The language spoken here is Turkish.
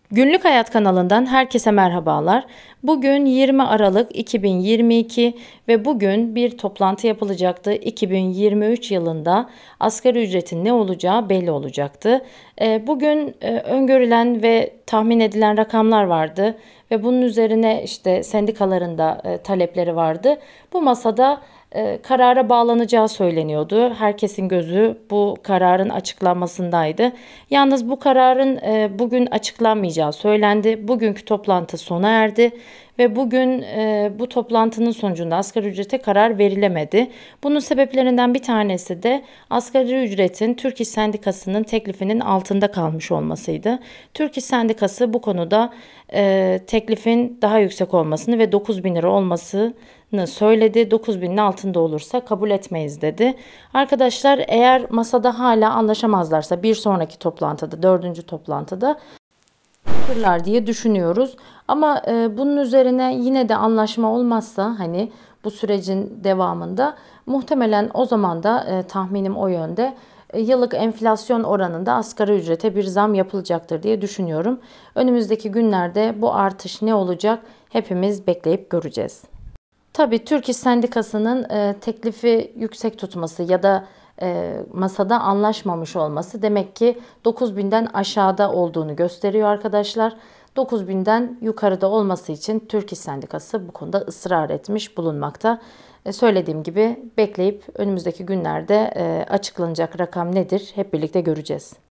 Günlük Hayat kanalından herkese merhabalar. Bugün 20 Aralık 2022 ve bugün bir toplantı yapılacaktı. 2023 yılında asgari ücretin ne olacağı belli olacaktı. Bugün öngörülen ve tahmin edilen rakamlar vardı ve bunun üzerine işte sendikaların da talepleri vardı. Bu masada karara bağlanacağı söyleniyordu. Herkesin gözü bu kararın açıklanmasındaydı. Yalnız bu kararın bugün açıklanmayacağı söylendi. Bugünkü toplantı sona erdi ve bugün bu toplantının sonucunda asgari ücrete karar verilemedi. Bunun sebeplerinden bir tanesi de asgari ücretin Türk İş Sendikası'nın teklifinin altında kalmış olmasıydı. Türk İş Sendikası bu konuda teklifin daha yüksek olmasını ve 9.000 lira olmasını söyledi. 9.000'in altında olursa kabul etmeyiz dedi. Arkadaşlar, eğer masada hala anlaşamazlarsa bir sonraki toplantıda, dördüncü toplantıda yapırlar diye düşünüyoruz. Ama bunun üzerine yine de anlaşma olmazsa hani bu sürecin devamında muhtemelen o zaman da tahminim o yönde. Yıllık enflasyon oranında asgari ücrete bir zam yapılacaktır diye düşünüyorum. Önümüzdeki günlerde bu artış ne olacak hepimiz bekleyip göreceğiz. Tabii Türk İş Sendikası'nın teklifi yüksek tutması ya da masada anlaşmamış olması demek ki 9.000'den aşağıda olduğunu gösteriyor arkadaşlar. 9.000'den yukarıda olması için Türk İş Sendikası bu konuda ısrar etmiş bulunmakta. Söylediğim gibi bekleyip önümüzdeki günlerde açıklanacak rakam nedir hep birlikte göreceğiz.